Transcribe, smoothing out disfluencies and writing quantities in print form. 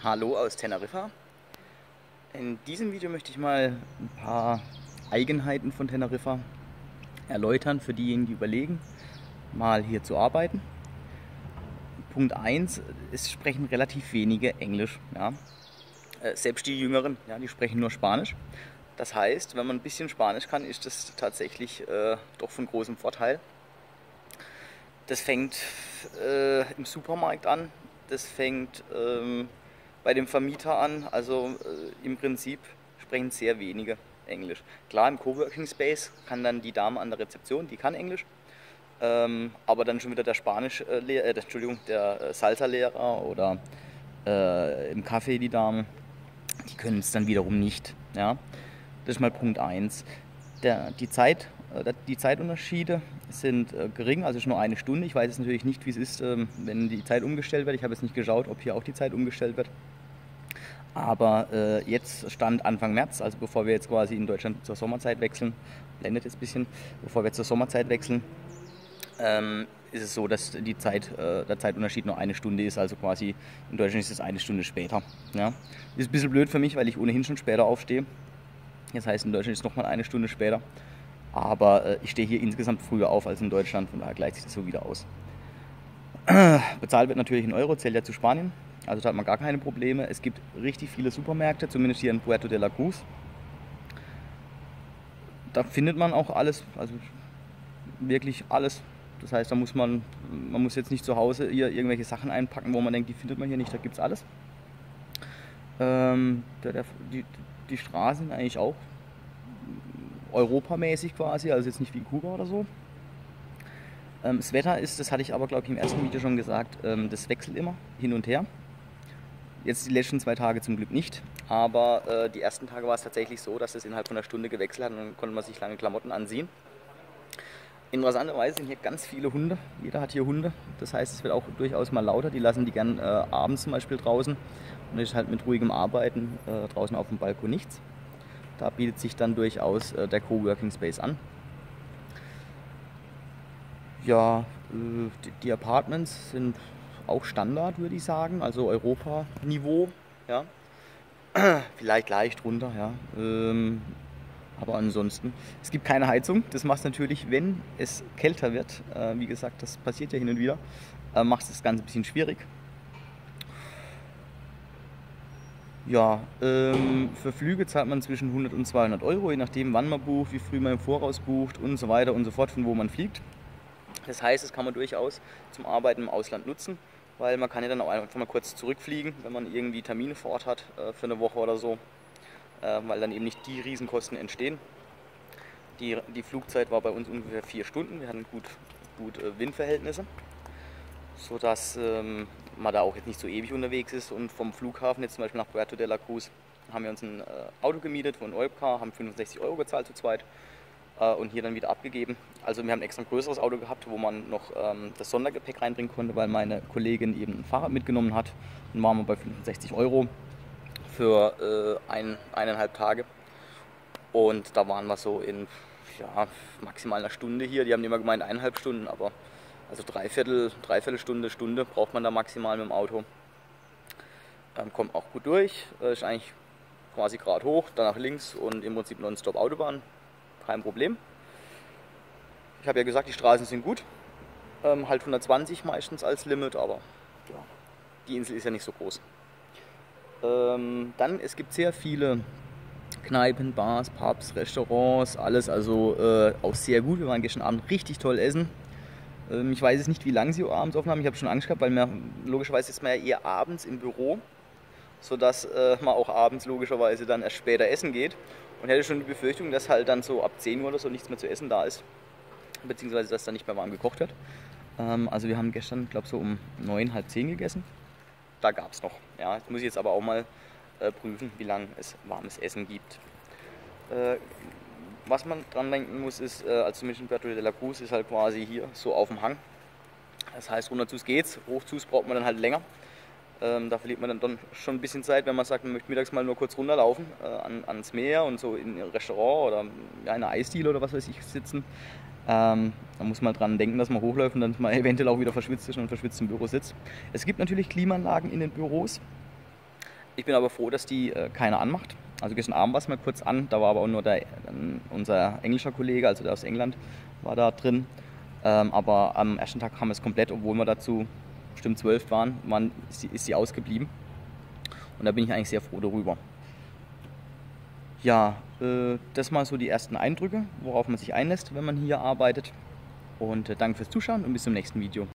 Hallo aus Teneriffa. In diesem Video möchte ich mal ein paar Eigenheiten von Teneriffa erläutern für diejenigen, die überlegen, mal hier zu arbeiten. Punkt 1, es sprechen relativ wenige Englisch. Ja. Selbst die Jüngeren, ja, die sprechen nur Spanisch. Das heißt, wenn man ein bisschen Spanisch kann, ist das tatsächlich doch von großem Vorteil. Das fängt im Supermarkt an, das fängt bei dem Vermieter an, also im Prinzip sprechen sehr wenige Englisch. Klar, im Coworking Space kann dann die Dame an der Rezeption, die kann Englisch, aber dann schon wieder der der Salsa-Lehrer oder im Café die Dame, die können es dann wiederum nicht. Ja? Das ist mal Punkt 1. Die Zeitunterschiede sind gering, also schon nur eine Stunde. Ich weiß jetzt natürlich nicht, wie es ist, wenn die Zeit umgestellt wird. Ich habe jetzt nicht geschaut, ob hier auch die Zeit umgestellt wird. Aber jetzt stand Anfang März, also bevor wir jetzt quasi in Deutschland zur Sommerzeit wechseln, blendet jetzt ein bisschen, bevor wir zur Sommerzeit wechseln, ist es so, dass der Zeitunterschied nur eine Stunde ist, also quasi in Deutschland ist es eine Stunde später. Ja. Ist ein bisschen blöd für mich, weil ich ohnehin schon später aufstehe. Das heißt, in Deutschland ist es nochmal eine Stunde später. Aber ich stehe hier insgesamt früher auf als in Deutschland, von daher gleicht sich das so wieder aus. Bezahlt wird natürlich in Euro, zählt ja zu Spanien, also da hat man gar keine Probleme. Es gibt richtig viele Supermärkte, zumindest hier in Puerto de la Cruz. Da findet man auch alles, also wirklich alles. Das heißt, man muss jetzt nicht zu Hause hier irgendwelche Sachen einpacken, wo man denkt, die findet man hier nicht, da gibt es alles. Die Straßen sind eigentlich auch europamäßig quasi, also jetzt nicht wie in Kuba oder so. Das Wetter ist, das hatte ich aber glaube ich im ersten Video schon gesagt, das wechselt immer hin und her. Jetzt die letzten 2 Tage zum Glück nicht, aber die ersten Tage war es tatsächlich so, dass es innerhalb von einer Stunde gewechselt hat und dann konnte man sich lange Klamotten anziehen. Interessanterweise sind hier ganz viele Hunde, jeder hat hier Hunde, das heißt es wird auch durchaus mal lauter, die lassen die gern abends zum Beispiel draußen und das ist halt mit ruhigem Arbeiten draußen auf dem Balkon nichts. Da bietet sich dann durchaus der Coworking Space an. Ja, die Apartments sind auch Standard, würde ich sagen, also Europa-Niveau, ja. Vielleicht leicht runter, ja. Aber ansonsten, es gibt keine Heizung. Das macht es natürlich, wenn es kälter wird, wie gesagt, das passiert ja hin und wieder, macht es das Ganze ein bisschen schwierig. Ja, für Flüge zahlt man zwischen 100 und 200 Euro, je nachdem wann man bucht, wie früh man im Voraus bucht und so weiter und so fort, von wo man fliegt. Das heißt, das kann man durchaus zum Arbeiten im Ausland nutzen, weil man kann ja dann auch einfach mal kurz zurückfliegen, wenn man irgendwie Termine vor Ort hat für eine Woche oder so, weil dann eben nicht die Riesenkosten entstehen. Die Flugzeit war bei uns ungefähr 4 Stunden, wir hatten gut Windverhältnisse, sodass man da auch jetzt nicht so ewig unterwegs ist. Und vom Flughafen jetzt zum Beispiel nach Puerto de la Cruz haben wir uns ein Auto gemietet von Olpcar, haben 65 Euro gezahlt zu zweit und hier dann wieder abgegeben. Also wir haben extra ein größeres Auto gehabt, wo man noch das Sondergepäck reinbringen konnte, weil meine Kollegin eben ein Fahrrad mitgenommen hat. Dann waren wir bei 65 Euro für 1,5 Tage. Und da waren wir so in maximal einer Stunde hier. Die haben immer gemeint 1,5 Stunden, aber also Dreiviertelstunde braucht man da maximal mit dem Auto. Kommt auch gut durch, ist eigentlich quasi gerade hoch, dann nach links und im Prinzip nonstop Autobahn. Kein Problem. Ich habe ja gesagt, die Straßen sind gut. Halt 120 meistens als Limit, aber ja, die Insel ist ja nicht so groß. Dann, es gibt sehr viele Kneipen, Bars, Pubs, Restaurants, alles, also auch sehr gut. Wir waren gestern Abend richtig toll essen. Ich weiß jetzt nicht, wie lange sie abends offen haben. Ich habe schon Angst gehabt, weil logischerweise ist man ja eher abends im Büro, sodass man auch abends logischerweise dann erst später essen geht. Und hätte schon die Befürchtung, dass halt dann so ab 10 Uhr oder so nichts mehr zu essen da ist, beziehungsweise dass dann nicht mehr warm gekocht wird. Also wir haben gestern, glaube ich, so um 9, halb 10 gegessen. Da gab es noch. Ja, jetzt muss ich jetzt aber auch mal prüfen, wie lange es warmes Essen gibt. Was man dran denken muss, ist, also zumindest in Puerto de la Cruz ist halt quasi hier so auf dem Hang. Das heißt, runter zu geht's, hoch zu braucht man dann halt länger. Da verliert man dann schon ein bisschen Zeit, wenn man sagt, man möchte mittags mal nur kurz runterlaufen ans Meer und so in ein Restaurant oder in eine Eisdiele oder was weiß ich sitzen. Da muss man dran denken, dass man hochläuft und dann mal eventuell auch wieder verschwitzt ist und verschwitzt im Büro sitzt. Es gibt natürlich Klimaanlagen in den Büros. Ich bin aber froh, dass die keiner anmacht. Also gestern Abend war es mal kurz an, da war aber auch nur unser englischer Kollege, also der aus England, war da drin. Aber am ersten Tag haben wir es komplett, obwohl wir dazu bestimmt 12 waren, ist sie ausgeblieben. Und da bin ich eigentlich sehr froh darüber. Ja, das mal so die ersten Eindrücke, worauf man sich einlässt, wenn man hier arbeitet. Und danke fürs Zuschauen und bis zum nächsten Video.